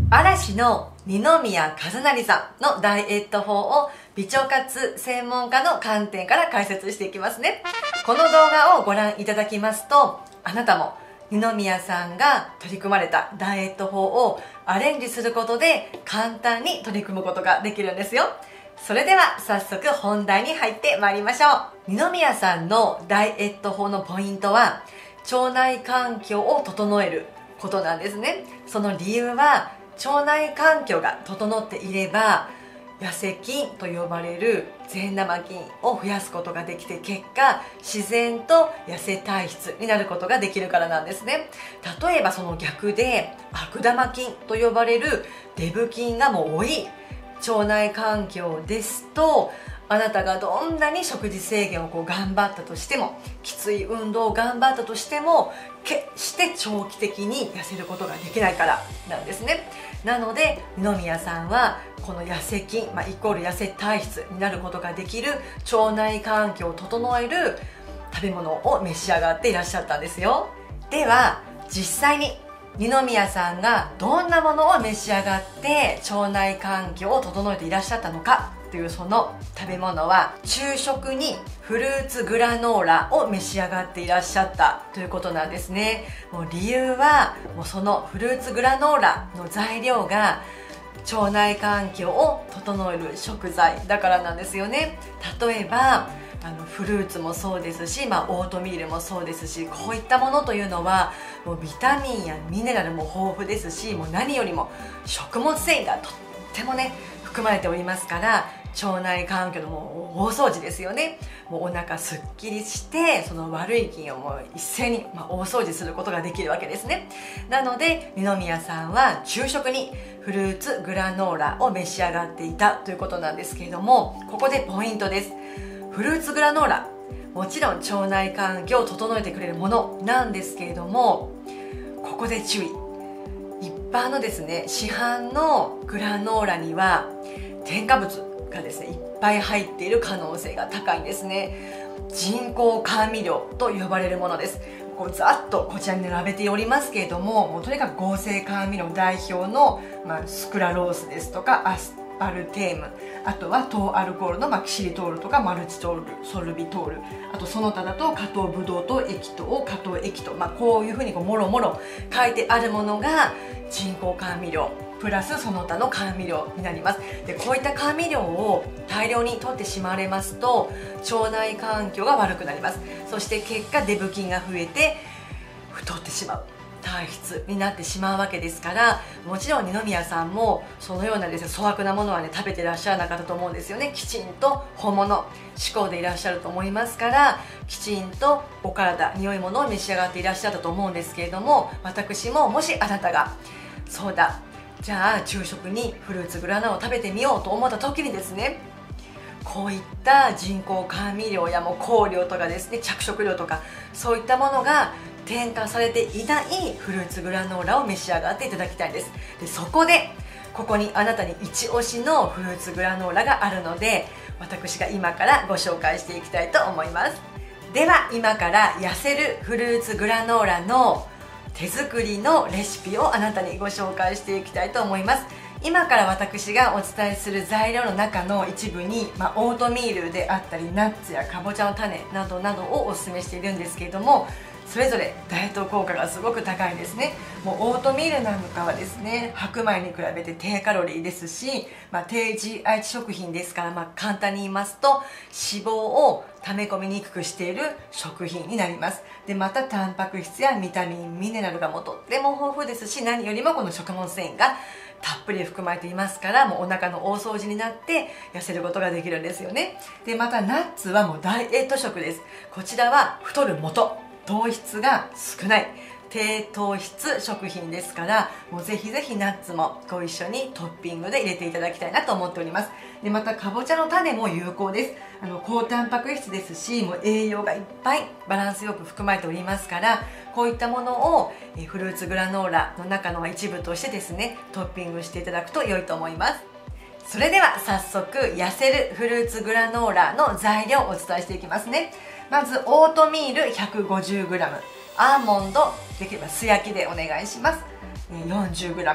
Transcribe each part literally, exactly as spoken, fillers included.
嵐の二宮和也さんのダイエット法を美腸活専門家の観点から解説していきますね。この動画をご覧いただきますと、あなたも二宮さんが取り組まれたダイエット法をアレンジすることで簡単に取り組むことができるんですよ。それでは早速本題に入ってまいりましょう。二宮さんのダイエット法のポイントは腸内環境を整えることなんですね。その理由は腸内環境が整っていれば痩せ菌と呼ばれる善玉菌を増やすことができて、結果自然と痩せ体質になることができるからなんですね。例えばその逆で悪玉菌と呼ばれるデブ菌がもう多い腸内環境ですと、あなたがどんなに食事制限をこう頑張ったとしても、きつい運動を頑張ったとしても決して長期的に痩せることができないからなんですね。なので二宮さんはこの痩せ菌、まあ、イコール痩せ体質になることができる腸内環境を整える食べ物を召し上がっていらっしゃったんですよ。では実際に二宮さんがどんなものを召し上がって腸内環境を整えていらっしゃったのかという、その食べ物は昼食にフルーツグラノーラを召し上がっていらっしゃったということなんですね。もう理由はもうそのフルーツグラノーラの材料が腸内環境を整える食材だからなんですよね。例えばあのフルーツもそうですし、まあ、オートミールもそうですし、こういったものというのはもうビタミンやミネラルも豊富ですし、もう何よりも食物繊維がとってもね含まれておりますから、腸内環境のもう大掃除ですよね。もうお腹すっきりして、その悪い菌をもう一斉に、まあ、大掃除することができるわけですね。なので二宮さんは昼食にフルーツグラノーラを召し上がっていたということなんですけれども、ここでポイントです。フルーツグラノーラ、もちろん腸内環境を整えてくれるものなんですけれども、ここで注意。一般のですね市販のグラノーラには添加物がですねいっぱい入っている可能性が高いんですね。人工甘味料と呼ばれるものです。こうざっとこちらに並べておりますけれども、もうとにかく合成甘味料代表の、まあ、スクラロースですとかアスパルテーム、あとは糖アルコールの、まあ、キシリトールとかマルチトール、ソルビトール、あとその他だと加糖ブドウ糖液糖、加糖液糖、まあ、こういうふうにこうもろもろ書いてあるものが人工甘味料プラスその他の甘味料になります。でこういった甘味料を大量に取ってしまわれますと腸内環境が悪くなります。そして結果デブ菌が増えて太ってしまう体質になってしまうわけですから、もちろん二宮さんもそのようなですね粗悪なものはね食べてらっしゃらなかったと思うんですよね。きちんと本物志向でいらっしゃると思いますから、きちんとお体良いものを召し上がっていらっしゃったと思うんですけれども、私ももしあなたがそうだじゃあ昼食にフルーツグラノーラを食べてみようと思った時にですね、こういった人工甘味料やもう香料とかですね着色料とかそういったものが添加されていないフルーツグラノーラを召し上がっていただきたいんです。でそこでここにあなたに一押しのフルーツグラノーラがあるので、私が今からご紹介していきたいと思います。では今から痩せるフルーツグラノーラの手作りのレシピをあなたにご紹介していきたいと思います。今から私がお伝えする材料の中の一部に、まあ、オートミールであったりナッツやかぼちゃの種などなどをおすすめしているんですけれども、それぞれダイエット効果がすごく高いんですね。もうオートミールなんかはですね白米に比べて低カロリーですし、まあ、低 ジーアイ 値食品ですから、まあ、簡単に言いますと脂肪を溜め込みにくくしている食品になります。でまたタンパク質やビタミンミネラルがもうとっても豊富ですし、何よりもこの食物繊維がたっぷり含まれていますから、もうお腹の大掃除になって痩せることができるんですよね。でまたナッツはもうダイエット食です。こちらは太る元、糖質が少ない低糖質食品ですから、もうぜひぜひナッツもご一緒にトッピングで入れていただきたいなと思っております。でまたかぼちゃの種も有効です。あの高タンパク質ですし、もう栄養がいっぱいバランスよく含まれておりますから、こういったものをえフルーツグラノーラの中の一部としてですねトッピングしていただくと良いと思います。それでは早速痩せるフルーツグラノーラの材料をお伝えしていきますね。まずオートミール ひゃくごじゅうグラム、 アーモンドできれば素焼きでお願いします よんじゅうグラム、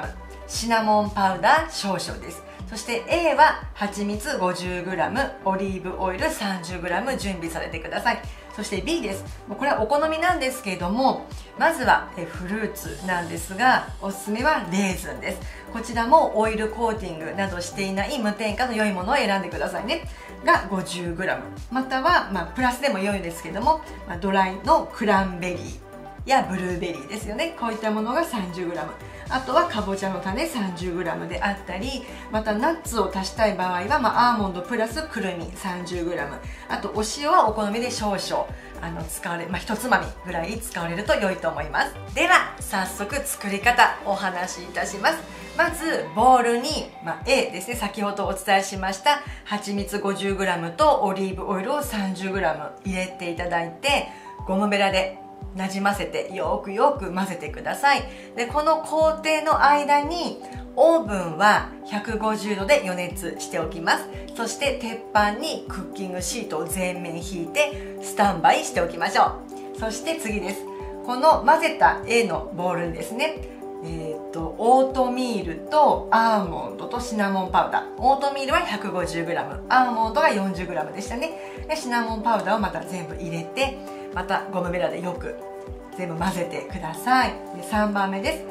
シナモンパウダー少々です。そして A は蜂蜜 ごじゅうグラム、 オリーブオイル さんじゅうグラム 準備されてください。そして B です。もうこれはお好みなんですけれども、まずはフルーツなんですが、おすすめはレーズンです。こちらもオイルコーティングなどしていない無添加の良いものを選んでくださいね。が ごじゅうグラム、 または、まあ、プラスでも良いですけども、まあ、ドライのクランベリーやブルーベリーですよね。こういったものが さんじゅうグラム、 あとはかぼちゃの種 さんじゅうグラム であったり、またナッツを足したい場合は、まあ、アーモンドプラスくるみ さんじゅうグラム、 あとお塩はお好みで少々あの使われ、まあ、ひとつまみぐらい使われると良いと思います。では早速作り方お話しいたします。まずボウルに、まあ、A ですね、先ほどお伝えしました蜂蜜 ごじゅうグラム とオリーブオイルを さんじゅうグラム 入れていただいて、ゴムベラでなじませてよくよく混ぜてください。でこの工程の間にオーブンはひゃくごじゅうどで予熱しておきます。そして鉄板にクッキングシートを全面引いてスタンバイしておきましょう。そして次です。この混ぜた A のボウルにですね、えー、とオートミールとアーモンドとシナモンパウダー、オートミールは ひゃくごじゅうグラム、 アーモンドが よんじゅうグラム でしたね。でシナモンパウダーをまた全部入れて、またゴムベラでよく全部混ぜてください。でさんばんめです。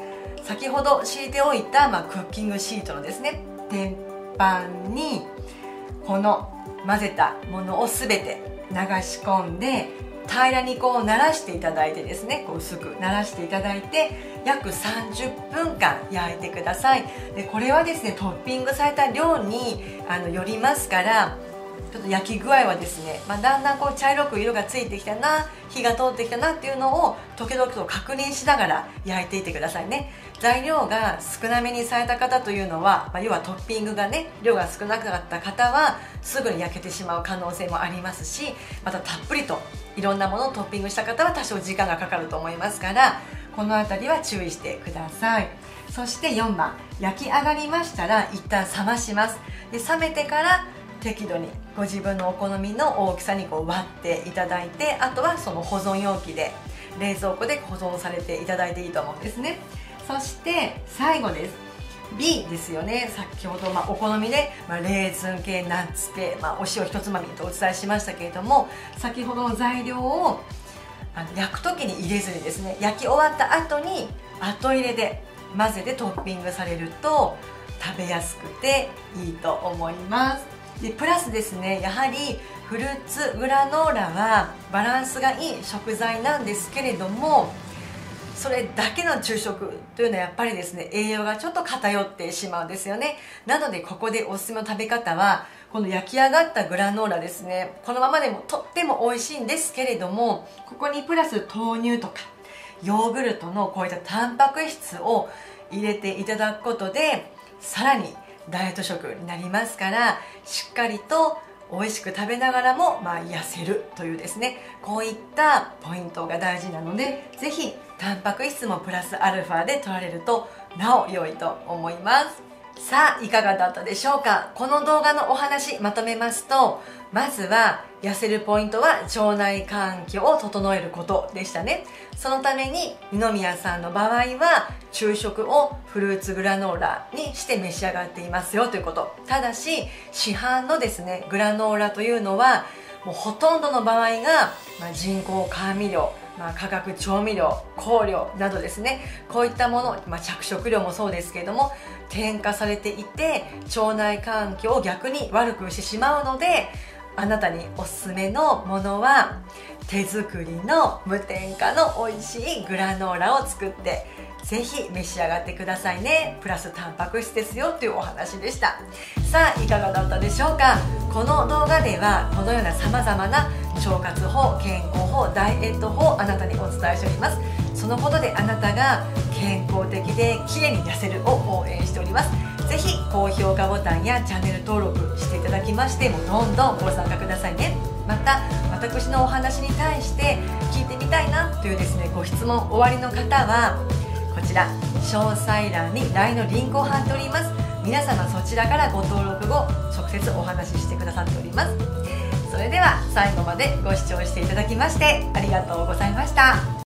先ほど敷いておいた、まあ、クッキングシートのですね天板にこの混ぜたものを全て流し込んで、平らにこうならしていただいてですね、こう薄くならしていただいて約さんじゅっぷんかん焼いてください。でこれはですねトッピングされた量にあのよりますから、ちょっと焼き具合はですね、まあ、だんだんこう茶色く色がついてきたな、火が通ってきたなっていうのを時々と確認しながら焼いていってくださいね。材料が少なめにされた方というのは、まあ、要はトッピングがね量が少なかった方はすぐに焼けてしまう可能性もありますし、またたっぷりといろんなものをトッピングした方は多少時間がかかると思いますから、この辺りは注意してください。そしてよんばん、焼き上がりましたら一旦冷まします。で冷めてから適度にご自分のお好みの大きさにこう割っていただいて、あとはその保存容器で冷蔵庫で保存されていただいていいと思うんですね。そして最後です。 B ですよね。先ほど、まあ、お好みで、まあ、レーズン系、ナッツ系、まあ、お塩ひとつまみとお伝えしましたけれども、先ほどの材料をあの焼く時に入れずにですね、焼き終わった後に後入れで混ぜてトッピングされると食べやすくていいと思います。でプラスですね、やはりフルーツグラノーラはバランスがいい食材なんですけれども、それだけの昼食というのはやっぱりですね栄養がちょっと偏ってしまうんですよね。なのでここでおすすめの食べ方は、この焼き上がったグラノーラですね、このままでもとっても美味しいんですけれども、ここにプラス豆乳とかヨーグルトのこういったタンパク質を入れていただくことで、さらにダイエット食になりますから、しっかりと美味しく食べながらも、まあ、痩せるというですね、こういったポイントが大事なので、ぜひタンパク質もプラスアルファで取られるとなお良いと思います。さあいかがだったでしょうか。この動画のお話まとめますと、まずは痩せるポイントは腸内環境を整えることでしたね。そのために二宮さんの場合は昼食をフルーツグラノーラにして召し上がっていますよということ。ただし市販のですねグラノーラというのはもうほとんどの場合が、まあ、人工甘味料、まあ、化学調味料、香料などですね、こういったもの、まあ、着色料もそうですけれども添加されていて、腸内環境を逆に悪くしてしまうので、あなたにおすすめのものは手作りの無添加の美味しいグラノーラを作ってぜひ召し上がってくださいね。プラスタンパク質ですよというお話でした。さあいかがだったでしょうか。この動画ではこのようなさまざまな腸活法、健康法、ダイエット法をあなたにお伝えしております。そのことであなたが健康的で綺麗に痩せるを応援しております。ぜひ高評価ボタンやチャンネル登録していただきまして、もうどんどんご参加くださいね。また私のお話に対して聞いてみたいなというですねご質問おありの方はこちら詳細欄に ライン のリンクを貼っております。皆様そちらからご登録後直接お話ししてくださっております。それでは最後までご視聴していただきましてありがとうございました。